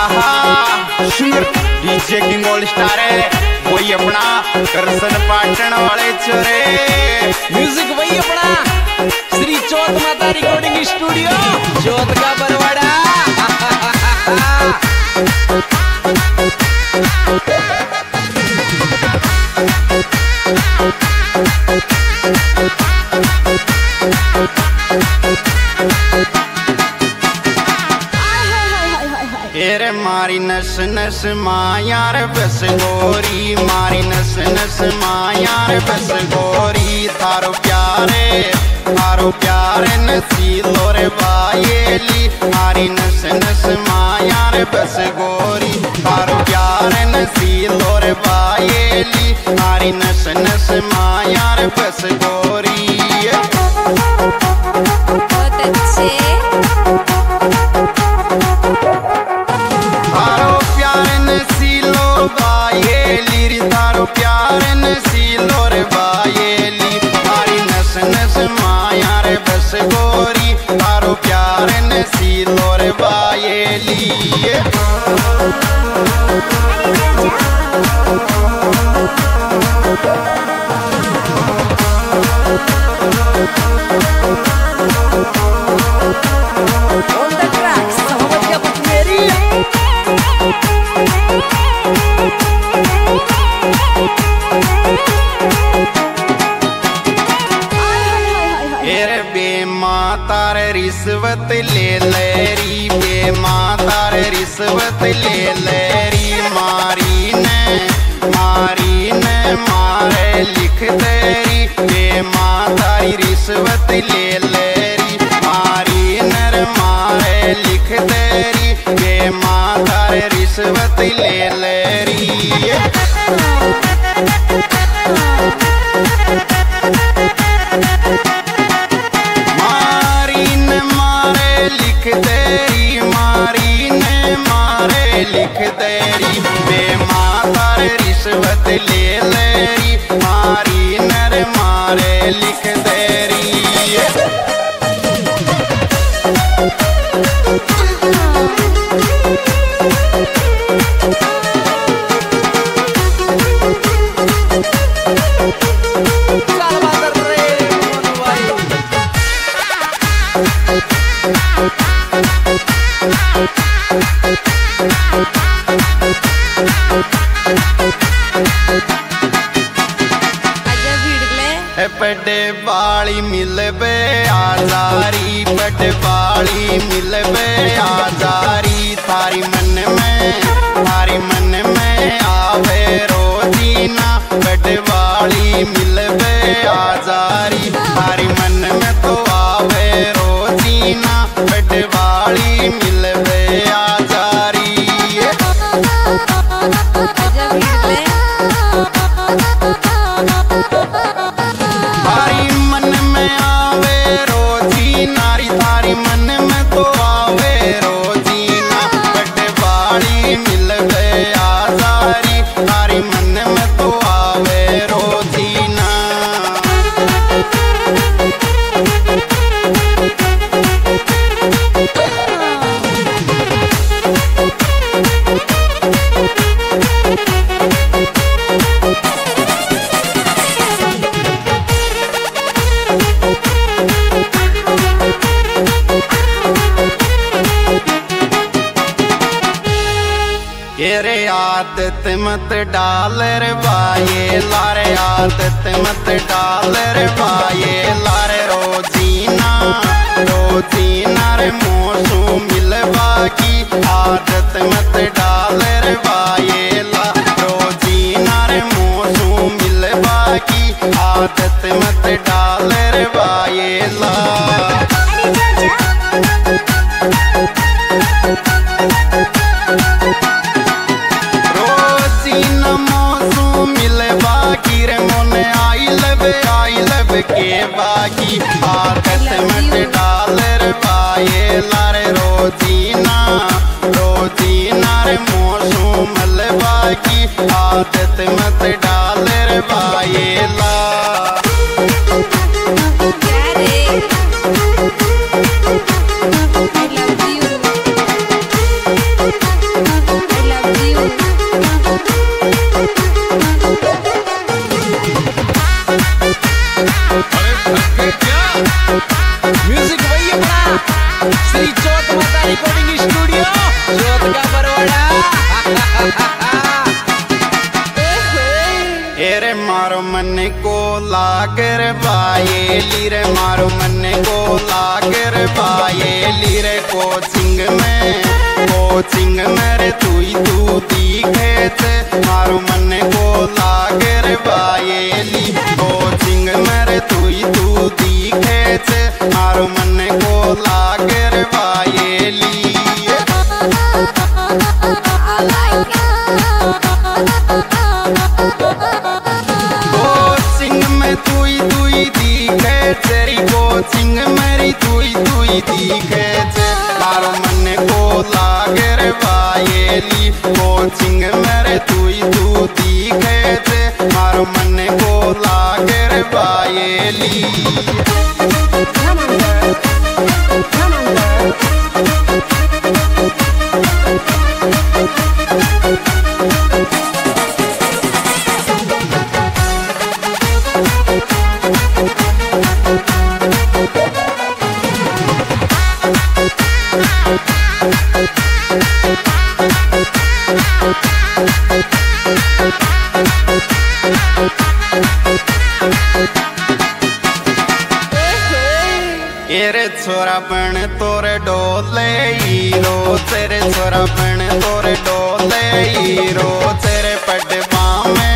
DJ king all star है वही अपना करसन पाटन वाले चोरे म्यूजिक वही अपना श्री चौथ माता रिकॉर्डिंग स्टूडियो चौथ का बरवाड़ा। तेरे मारी नस नस मायार बस गोरी मारी नस नस मायार बस गोरी थारो प्यारे नसीलो रे बायेली मारी नस नस मायार बस गोरी थारो प्यारे नसीलो रे बायेली मारी नस नस मायार बस गोरी। बहुत अच्छे बायेली तारो प्यार नसीलो रे बायेली मारी नस नस माया रे बस गोरी तारो प्यार नसीलो रे बायेली। तारे रिश्वत ले लेरी बे माँ तारे रिश्वत ले लेरी मारी ने मारे लिख तेरी बे माँ तारी रिश्वत ले लेरी मारी नर मारे लिख तेरी बे माँ तारे रिश्वत ले लेरी। लिख तेरी बे माता रिश्वत ले लेरी मारी नर मारे लिख तेरी। बड़े बाली मिलबे आजारी बड़े बाली मिलबे आजारी थारी मन में आवे रोजीना बड़े बाली मिलबे आजारी थारी मन में तो आवे रोजीना बड़े बाली मिलबे आजारी। थारी मन में आवे रोजी नारी थारी मन में तो आवे रोजीना बड़े बाड़ी मिल गए आजारी थारी मन में तो आवे रोजीना। रे आदत मत डाल रे बाये लारे आदत मत डाल रे बाये लारे रोजीना रे मोसू मिलवा की आदत मत डाल रे बाये ला रोजीना रे मोसू मिलवा की आदत मत डाल रे बाये ला। के बाकी आदत मत डाल रे बाये लारे रोजीना रे मोसू मलबा की आदत मत डाल रे बाये ला। I love you। जोत का बरवाड़ा एरे मारो मन को लागर बाये लीरे मारो मन को लागर बाये लीरे कोचिंग मेरे तू दिखे थे मारो मन को लागर बाये ली कोचिंग मेरे तू दिखे थे मारो मन को लागर बाये ली तेरी कोचिंग मेरी तुई दिखे थे मारो मन को लागर बायेली कोचिंग मेरे तू दिखे थे मारो मन को लागर बायेली तेरे छोरा बन तोरे डोले हीरो तेरे छोरा बन तोरे डोले हीरो तेरे पटवा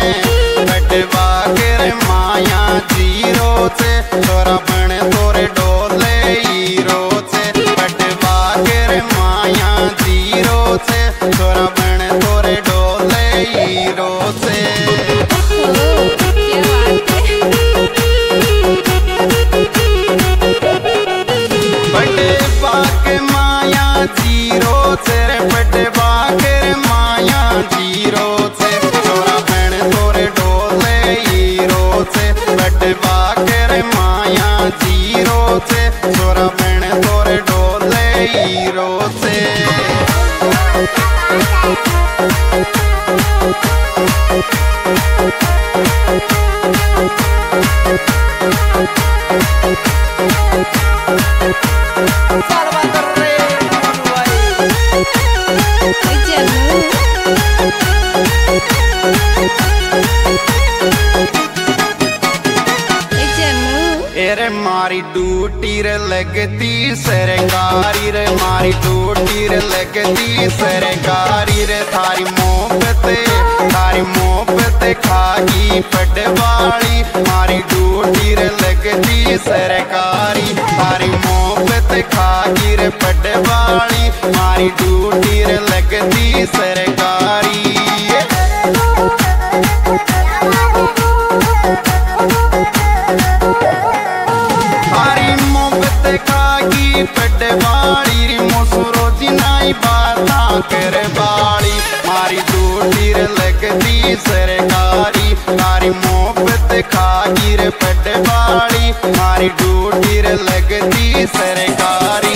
के माया जीरो से छोरा बन तोरे डोले हीरो से पटवा के माया जीरो से छोरा बन तोरे डोले हीरो से तेरे पटवा के माया जीरो से छोरा बन तोरे डोले हीरो से पटवा के माया जीरो से छोरा बन तोरे डोले हीरो से एरे मारी ड्यूटी रे लगती सरकारी रे मारी ड्यूटी रे लगती सरकारी रे थारी मोहब्बत खागी पटवाली मारी ड्यूटी रे लगती सरकारी थारी मोहब्बत खागी रे पटवाली मारी ड्यूटी रे लगती सरकारी खागी पटवाली री मोसरोजी नाई बाता कर बाड़ी मारी ड्यूटी रे लगती सरकारी मारी मोहब्बत खागी रे पटवाली मारी ड्यूटी रे लगती सरकारी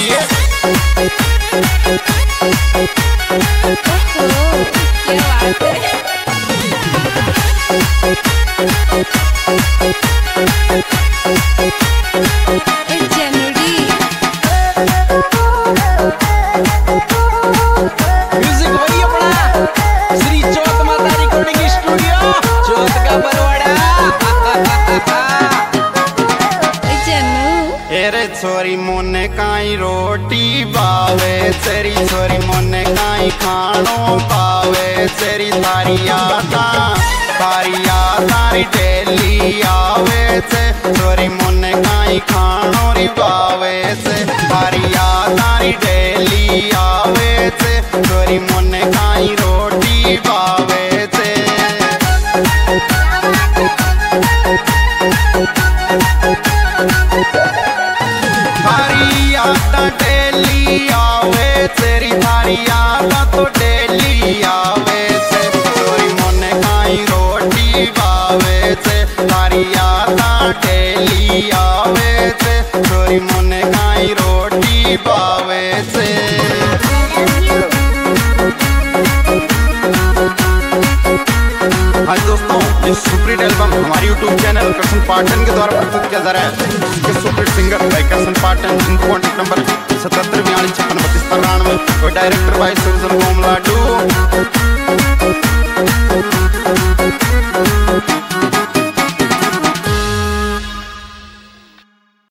छोरी मोने काई रोटी पावे तेरी छोरी मोने काई खानो पावे तेरी तारी यादारी डेली आवे से छोरी मोने काई खानो री पावे से तारी यादारी डेली आवे से छोरी मोने काई रोटी पावे से थारी यादा डेली आवे तेरी थारी यादा तो डेली आवे से छोरी मोने काई रोटी पावे से थारी यादा डेली आवे से छोरी मोने काई रोटी पावे से हाँ दोस्तों ये सुपरहिट एल्बम हमारे यूट्यूब चैनल कृष्ण पाटन के द्वारा प्रस्तुत किया जा रहा है। इसके सुपरहिट सिंगर भाई कृष्ण पाटन, जिनको कॉन्टेक्ट नंबर 77 42 56 32 93, और डायरेक्टर भाई सुरजन गोम लाडू।